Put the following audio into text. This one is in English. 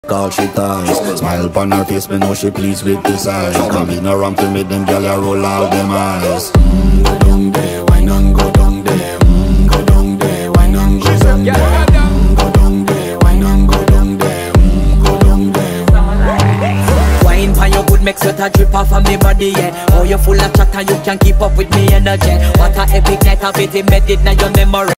All she ties, smile upon her face, me know she pleased with this eyes. Come in around to me, them gyal a roll out them eyes. Go down there, why not go down there? Go down there, why not go down there? Go down there, why not go down there? Go down there. Wine pan your good, make sweat a drip off of me body, yeah. Oh, you full of chatter, you can't keep up with me energy. What a epic night of it, embedded now your memory.